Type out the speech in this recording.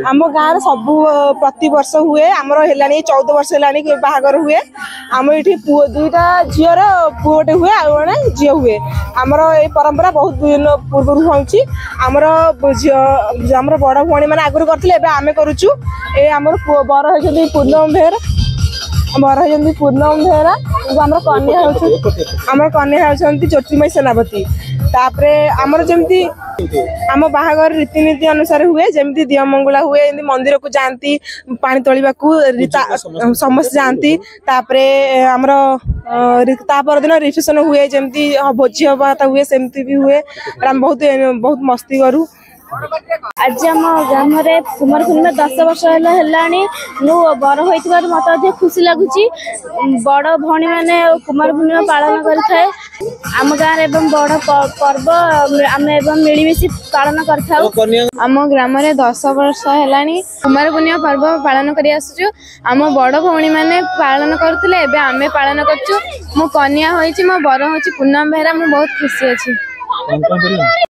आम गाँव सब प्रति वर्ष हुए आमर है 14 वर्ष है बाहागर हुए आम ये दुईटा झीर पुओटे हुए आने झी हुए आमर ये परंपरा बहुत दिन पूर्व होची आमर आमर बड़ भाई मैंने आगुरी करते आम करुचु ए आमर बर होती पूर्णम बेहरा बर होती पूर्णम बेहरा आमर कन्या होती ज्योतिर्मयी सेनापति तापरे आमर जमती आम बाहागर रीतिनीति अनुसार हुए जमती दियमंगला हुए मंदिर को जाती पानी तोलिबा समस्त जाती तापरे आमर तापर दिन रिसेप्शन हुए जमती भोजी हवा हुए सेमती भी हुए आम बहुत मस्ती करूँ आज आम ग्राम कुमार पूर्णिमा 10 वर्ष मु बर होता मत अधिक खुशी लगुच बड़ भौणी मैंने कुमार पूर्णिमा पालन करें आम गाँव एवं बड़ पर्व आम मिलमिशी पालन करम ग्राम 10 वर्ष है कुमार पूर्णिमा पर्व पालन करम बड़ भौणी मैंने पालन करते आम पालन कर मो कन्या हो मो बर हो पूनम बेहरा मु बहुत खुशी अच्छी।